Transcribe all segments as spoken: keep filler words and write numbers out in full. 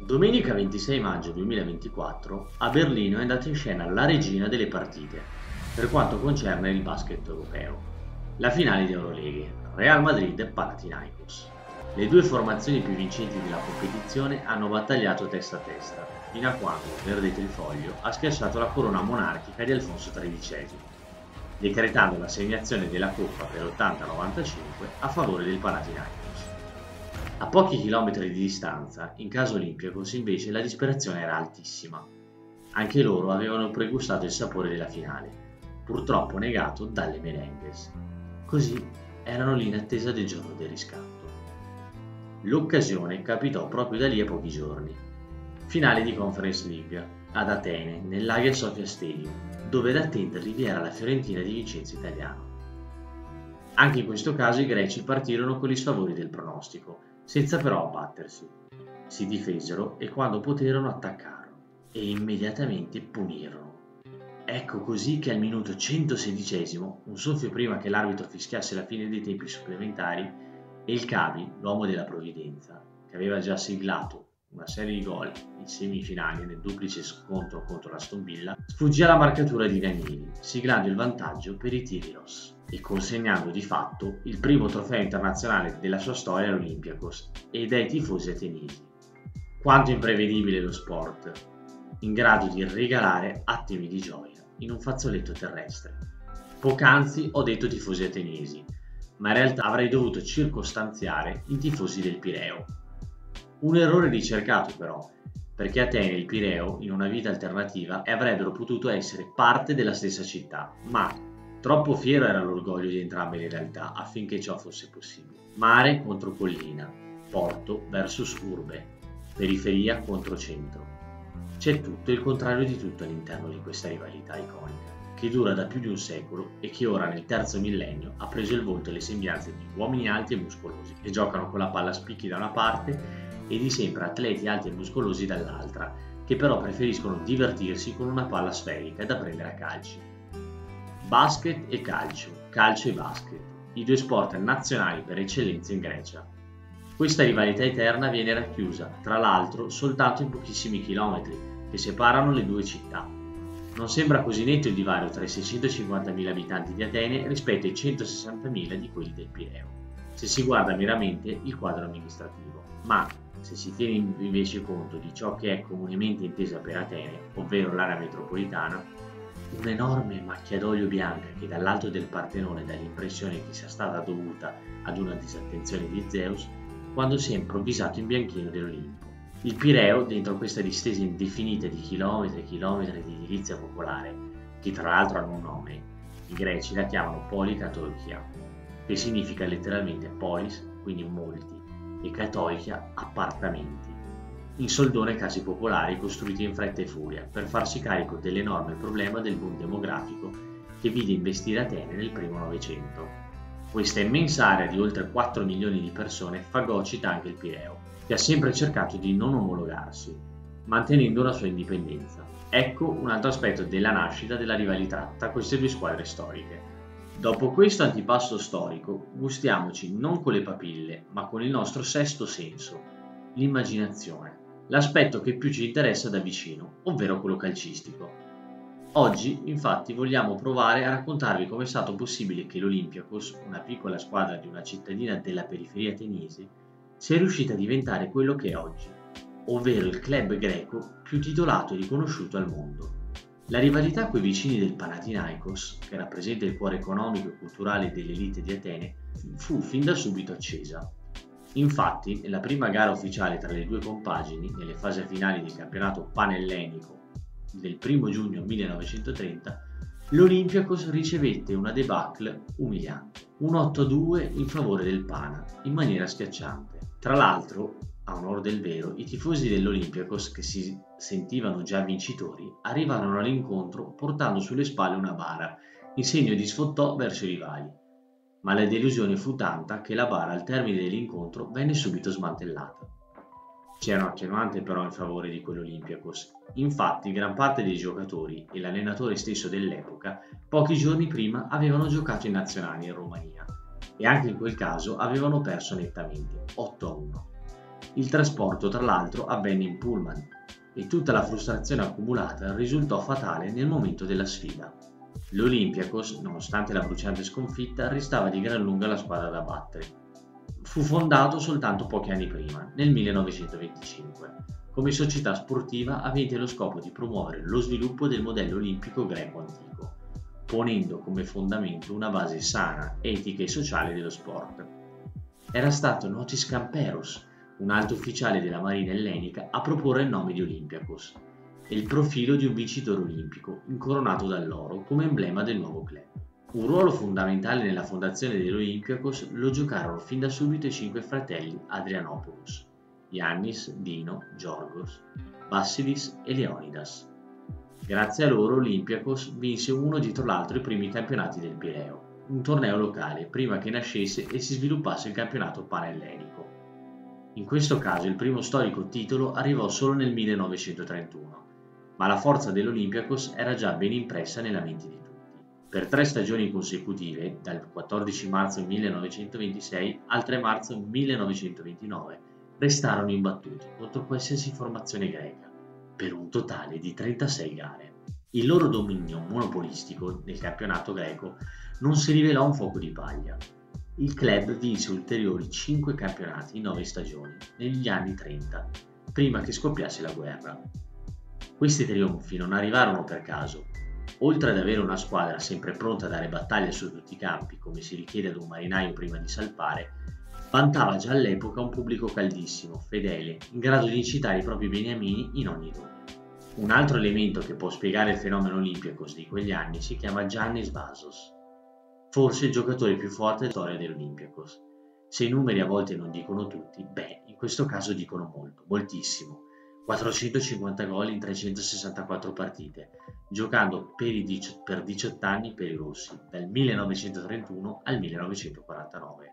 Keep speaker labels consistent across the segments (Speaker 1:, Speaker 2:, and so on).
Speaker 1: Domenica ventisei maggio duemilaventiquattro a Berlino è andata in scena la regina delle partite per quanto concerne il basket europeo. La finale di Euroleghe, Real Madrid-Panathinaikos. Le due formazioni più vincenti della competizione hanno battagliato testa a testa, fino a quando il Verde Trifoglio ha schiacciato la corona monarchica di Alfonso tredicesimo, decretando l'assegnazione della Coppa per ottanta novantacinque a favore del Panathinaikos. A pochi chilometri di distanza, in casa Olympiacos invece la disperazione era altissima. Anche loro avevano pregustato il sapore della finale, purtroppo negato dalle merengues. Così erano lì in attesa del giorno del riscatto. L'occasione capitò proprio da lì a pochi giorni. Finale di Conference League, ad Atene, nell'Hagia Sophia Stadium, dove ad attenderli vi era la Fiorentina di Vincenzo Italiano. Anche in questo caso i greci partirono con gli sfavori del pronostico, senza però abbattersi. Si difesero e quando poterono attaccarono e immediatamente punirono. Ecco così che al minuto centosedicesimo, un soffio prima che l'arbitro fischiasse la fine dei tempi supplementari, El Kaabi, l'uomo della provvidenza, che aveva già siglato una serie di gol in semifinali nel duplice scontro contro l'Aston Villa, sfuggì alla marcatura di Ranieri, siglando il vantaggio per i Tyrilos e consegnando di fatto il primo trofeo internazionale della sua storia all'Olympiacos ed ai tifosi ateniesi. Quanto imprevedibile lo sport, in grado di regalare attimi di gioia in un fazzoletto terrestre. Poc'anzi ho detto tifosi ateniesi, ma in realtà avrei dovuto circostanziare i tifosi del Pireo. Un errore ricercato però, perché Atene e il Pireo, in una vita alternativa, avrebbero potuto essere parte della stessa città, ma troppo fiero era l'orgoglio di entrambe le realtà affinché ciò fosse possibile. Mare contro collina, porto versus urbe, periferia contro centro. C'è tutto e il contrario di tutto all'interno di questa rivalità iconica, che dura da più di un secolo e che ora nel terzo millennio ha preso il volto e le sembianze di uomini alti e muscolosi, che giocano con la palla a spicchi da una parte e di sempre atleti alti e muscolosi dall'altra, che però preferiscono divertirsi con una palla sferica da prendere a calci. Basket e calcio, calcio e basket, i due sport nazionali per eccellenza in Grecia. Questa rivalità eterna viene racchiusa, tra l'altro, soltanto in pochissimi chilometri che separano le due città. Non sembra così netto il divario tra i seicentocinquantamila abitanti di Atene rispetto ai centosessantamila di quelli del Pireo, se si guarda meramente il quadro amministrativo, ma se si tiene invece conto di ciò che è comunemente intesa per Atene, ovvero l'area metropolitana, un'enorme macchia d'olio bianca che dall'alto del Partenone dà l'impressione che sia stata dovuta ad una disattenzione di Zeus quando si è improvvisato in bianchino dell'Olimpo. Il Pireo, dentro questa distesa indefinita di chilometri e chilometri di edilizia popolare, che tra l'altro hanno un nome, i greci la chiamano Polikatolikia, che significa letteralmente polis, quindi molti, e catolichia, appartamenti. In soldone case popolari costruite in fretta e furia per farsi carico dell'enorme problema del boom demografico che vide investire Atene nel primo Novecento. Questa immensa area di oltre quattro milioni di persone fagocita anche il Pireo, che ha sempre cercato di non omologarsi, mantenendo la sua indipendenza. Ecco un altro aspetto della nascita della rivalità tra queste due squadre storiche. Dopo questo antipasto storico, gustiamoci non con le papille, ma con il nostro sesto senso, l'immaginazione. L'aspetto che più ci interessa da vicino, ovvero quello calcistico. Oggi, infatti, vogliamo provare a raccontarvi come è stato possibile che l'Olympiacos, una piccola squadra di una cittadina della periferia ateniese, sia riuscita a diventare quello che è oggi, ovvero il club greco più titolato e riconosciuto al mondo. La rivalità coi vicini del Panathinaikos, che rappresenta il cuore economico e culturale dell'elite di Atene, fu fin da subito accesa. Infatti, nella prima gara ufficiale tra le due compagini, nelle fasi finali del campionato panellenico del primo giugno millenovecentotrenta, l'Olympiacos ricevette una debacle umiliante, un otto a due in favore del Pana, in maniera schiacciante. Tra l'altro, a onor del vero, i tifosi dell'Olympiacos, che si sentivano già vincitori, arrivarono all'incontro portando sulle spalle una bara, in segno di sfottò verso i rivali. Ma la delusione fu tanta che la bara al termine dell'incontro venne subito smantellata. C'era un attenuante però in favore di quell'Olympiacos. Infatti gran parte dei giocatori e l'allenatore stesso dell'epoca pochi giorni prima avevano giocato in nazionali in Romania e anche in quel caso avevano perso nettamente, otto a uno. Il trasporto, tra l'altro, avvenne in pullman e tutta la frustrazione accumulata risultò fatale nel momento della sfida. L'Olympiakos, nonostante la bruciante sconfitta, restava di gran lunga la squadra da battere. Fu fondato soltanto pochi anni prima, nel millenovecentoventicinque, come società sportiva avente lo scopo di promuovere lo sviluppo del modello olimpico greco antico, ponendo come fondamento una base sana, etica e sociale dello sport. Era stato Notis Camperos, un alto ufficiale della marina ellenica, a proporre il nome di Olympiakos e il profilo di un vincitore olimpico incoronato dall'oro come emblema del nuovo club. Un ruolo fondamentale nella fondazione dell'Olympiakos lo giocarono fin da subito i cinque fratelli Adrianopoulos: Yannis, Dino, Giorgos, Vassilis e Leonidas. Grazie a loro l'Olympiakos vinse uno dietro l'altro i primi campionati del Pireo, un torneo locale prima che nascesse e si sviluppasse il campionato panellenico. In questo caso il primo storico titolo arrivò solo nel millenovecentotrentuno, ma la forza dell'Olympiakos era già ben impressa nella mente di tutti. Per tre stagioni consecutive, dal quattordici marzo millenovecentoventisei al tre marzo millenovecentoventinove, restarono imbattuti contro qualsiasi formazione greca, per un totale di trentasei gare. Il loro dominio monopolistico nel campionato greco non si rivelò un fuoco di paglia. Il club vinse ulteriori cinque campionati in nove stagioni negli anni trenta, prima che scoppiasse la guerra. Questi trionfi non arrivarono per caso. Oltre ad avere una squadra sempre pronta a dare battaglia su tutti i campi, come si richiede ad un marinaio prima di salpare, vantava già all'epoca un pubblico caldissimo, fedele, in grado di incitare i propri beniamini in ogni dove. Un altro elemento che può spiegare il fenomeno Olympiakos di quegli anni si chiama Giannis Vasos, forse il giocatore più forte della storia dell'Olympiakos. Se i numeri a volte non dicono tutti, beh, in questo caso dicono molto, moltissimo. quattrocentocinquanta gol in trecentosessantaquattro partite, giocando per, i dici- per diciotto anni per i rossi, dal millenovecentotrentuno al millenovecentoquarantanove.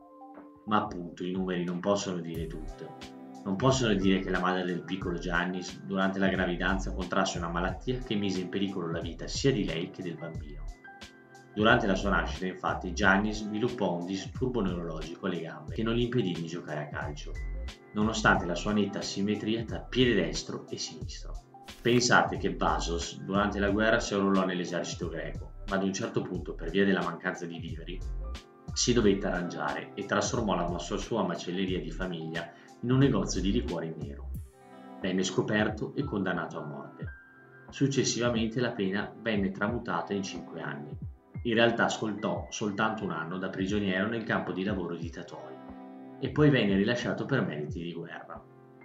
Speaker 1: Ma appunto i numeri non possono dire tutto. Non possono dire che la madre del piccolo Giannis durante la gravidanza contrasse una malattia che mise in pericolo la vita sia di lei che del bambino. Durante la sua nascita, infatti, Giannis sviluppò un disturbo neurologico alle gambe che non gli impedì di giocare a calcio, nonostante la sua netta asimmetria tra piede destro e sinistro. Pensate che Vasos durante la guerra si arruolò nell'esercito greco, ma ad un certo punto, per via della mancanza di viveri, si dovette arrangiare e trasformò la sua macelleria di famiglia in un negozio di liquori in nero. Venne scoperto e condannato a morte. Successivamente la pena venne tramutata in cinque anni. In realtà scontò soltanto un anno da prigioniero nel campo di lavoro di Tatoi e poi venne rilasciato per meriti di guerra.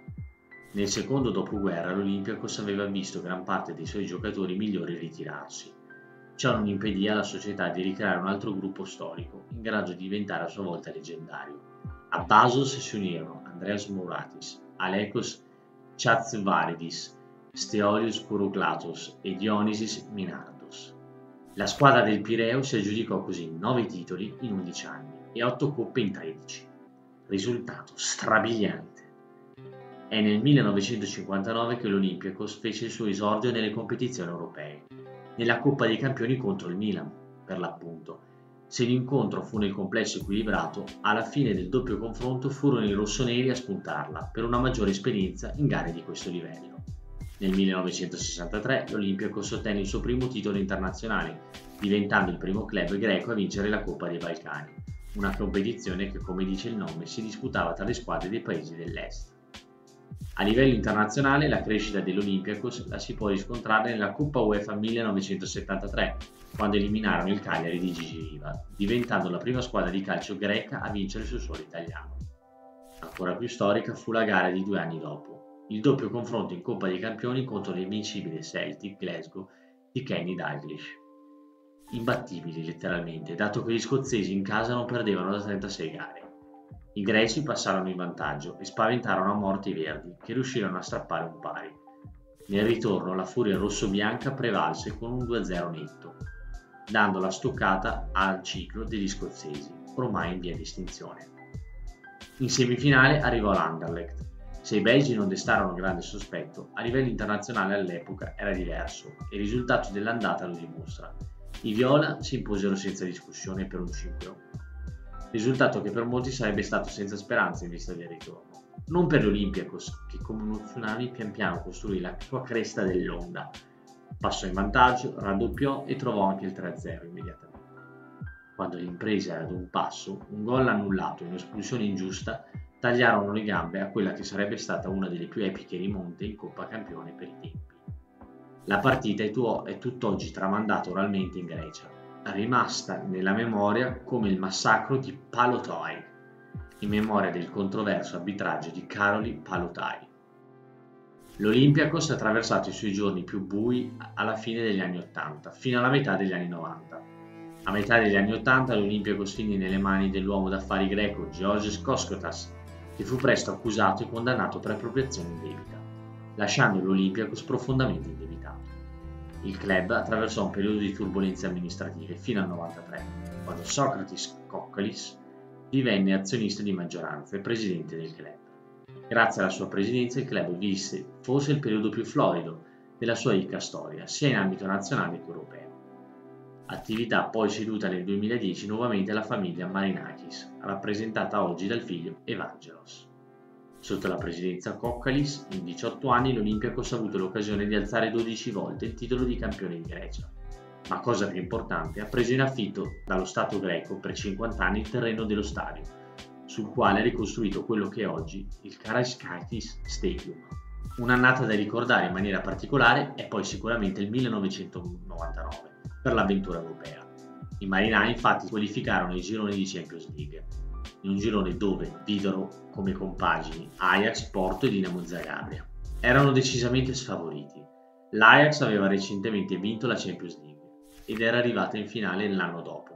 Speaker 1: Nel secondo dopoguerra l'Olympiakos aveva visto gran parte dei suoi giocatori migliori ritirarsi. Ciò non impedì alla società di ricreare un altro gruppo storico in grado di diventare a sua volta leggendario. A Vasos si unirono Andreas Mouratis, Alekos Chatzvaridis, Steolios Kourouklatos e Dionysis Minardos. La squadra del Pireo si aggiudicò così nove titoli in undici anni e otto coppe in tredici. Risultato strabiliante. È nel millenovecentocinquantanove che l'Olympiakos fece il suo esordio nelle competizioni europee, nella Coppa dei Campioni contro il Milan, per l'appunto. Se l'incontro fu nel complesso equilibrato, alla fine del doppio confronto furono i rossoneri a spuntarla per una maggiore esperienza in gare di questo livello. Nel millenovecentosessantatré l'Olympiakos ottenne il suo primo titolo internazionale, diventando il primo club greco a vincere la Coppa dei Balcani, una competizione che, come dice il nome, si disputava tra le squadre dei paesi dell'est. A livello internazionale la crescita dell'Olympiakos la si può riscontrare nella Coppa UEFA millenovecentosettantatré, quando eliminarono il Cagliari di Gigi Riva, diventando la prima squadra di calcio greca a vincere sul suolo italiano. Ancora più storica fu la gara di due anni dopo, il doppio confronto in Coppa dei Campioni contro l'invincibile Celtic Glasgow di Kenny Dalglish. Imbattibili letteralmente, dato che gli scozzesi in casa non perdevano da trentasei gare. I greci passarono in vantaggio e spaventarono a morte i verdi, che riuscirono a strappare un pari. Nel ritorno la furia rosso-bianca prevalse con un due a zero netto, dando la stoccata al ciclo degli scozzesi, ormai in via di estinzione. In semifinale arrivò l'Anderlecht. Se i belgi non destarono grande sospetto, a livello internazionale all'epoca era diverso e il risultato dell'andata lo dimostra. I viola si imposero senza discussione per un cinque a uno. Risultato che per molti sarebbe stato senza speranza in vista del ritorno. non per l'Olympiakos, che come uno tsunami pian piano costruì la sua cresta dell'onda, passò in vantaggio, raddoppiò e trovò anche il tre a zero immediatamente. Quando l'impresa era ad un passo, un gol annullato e un'espulsione ingiusta tagliarono le gambe a quella che sarebbe stata una delle più epiche rimonte in Coppa Campione per i tempi. La partita è tutt'oggi tramandata oralmente in Grecia, rimasta nella memoria come il massacro di Palotai, in memoria del controverso arbitraggio di Karoli Palotai. L'Olympiakos ha attraversato i suoi giorni più bui alla fine degli anni ottanta, fino alla metà degli anni novanta. A metà degli anni ottanta l'Olympiakos finì nelle mani dell'uomo d'affari greco Georgios Koskotas, che fu presto accusato e condannato per appropriazione indebita, lasciando l'Olympiakos profondamente indebitato. Il club attraversò un periodo di turbolenze amministrative fino al novantatré, quando Socrates Kokkalis divenne azionista di maggioranza e presidente del club. Grazie alla sua presidenza il club visse forse il periodo più florido della sua ricca storia, sia in ambito nazionale che europeo. Attività poi ceduta nel duemiladieci nuovamente alla famiglia Marinakis, rappresentata oggi dal figlio Evangelos. Sotto la presidenza Kokkalis, in diciotto anni l'Olympiakos ha avuto l'occasione di alzare dodici volte il titolo di campione di Grecia, ma cosa più importante, ha preso in affitto dallo Stato greco per cinquanta anni il terreno dello stadio, sul quale ha ricostruito quello che è oggi il Karaiskakis Stadium. Un'annata da ricordare in maniera particolare è poi sicuramente il millenovecentonovantanove, per l'avventura europea. I marinai infatti qualificarono i gironi di Champions League, in un girone dove videro come compagini Ajax, Porto e Dinamo Zagabria. Erano decisamente sfavoriti. L'Ajax aveva recentemente vinto la Champions League ed era arrivata in finale l'anno dopo.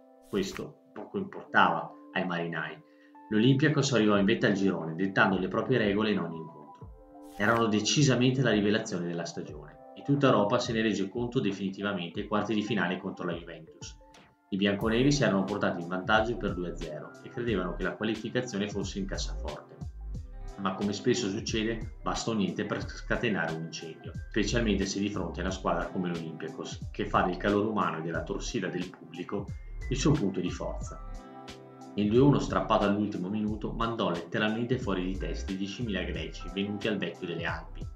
Speaker 1: Questo poco importava ai marinai. L'Olympiakos arrivò in vetta al girone, dettando le proprie regole in ogni incontro. Erano decisamente la rivelazione della stagione e tutta Europa se ne rese conto definitivamente ai quarti di finale contro la Juventus. I bianconeri si erano portati in vantaggio per due a zero e credevano che la qualificazione fosse in cassaforte. Ma come spesso succede, bastò niente per scatenare un incendio, specialmente se di fronte a una squadra come l'Olympiakos, che fa del calore umano e della torsida del pubblico il suo punto di forza. Il due a uno strappato all'ultimo minuto mandò letteralmente fuori di testa i diecimila greci venuti al vecchio delle Alpi.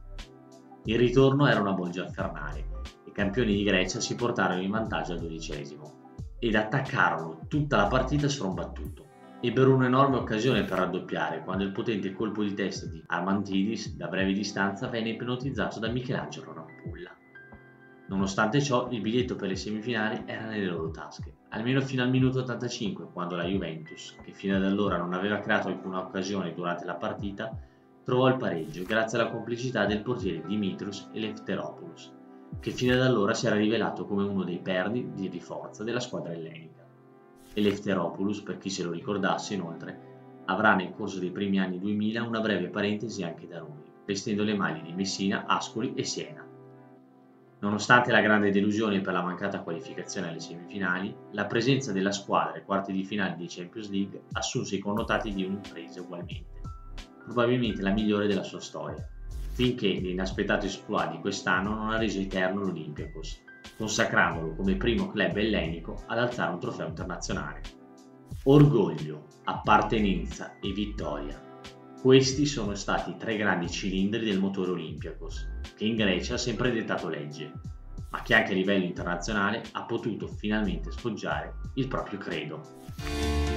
Speaker 1: Il ritorno era una bolgia infernale. I campioni di Grecia si portarono in vantaggio al dodicesimo ed attaccarono tutta la partita sfrombattuto. Ebbero un'enorme occasione per raddoppiare quando il potente colpo di testa di Armantidis da breve distanza venne ipnotizzato da Michelangelo Rampulla. Nonostante ciò, il biglietto per le semifinali era nelle loro tasche, almeno fino al minuto ottantacinque, quando la Juventus, che fino ad allora non aveva creato alcuna occasione durante la partita, trovò il pareggio grazie alla complicità del portiere Dimitrios Eleftheropoulos, che fino ad allora si era rivelato come uno dei perni di riforza della squadra ellenica. Eleftheropoulos, per chi se lo ricordasse inoltre, avrà nel corso dei primi anni duemila una breve parentesi anche da noi, vestendo le maglie di Messina, Ascoli e Siena. Nonostante la grande delusione per la mancata qualificazione alle semifinali, la presenza della squadra ai quarti di finale di Champions League assunse i connotati di un'impresa ugualmente, probabilmente la migliore della sua storia, finché l'inaspettato exploit di quest'anno non ha reso eterno l'Olympiakos, consacrandolo come primo club ellenico ad alzare un trofeo internazionale. Orgoglio, appartenenza e vittoria. Questi sono stati i tre grandi cilindri del motore Olympiakos, che in Grecia ha sempre dettato legge, ma che anche a livello internazionale ha potuto finalmente sfoggiare il proprio credo.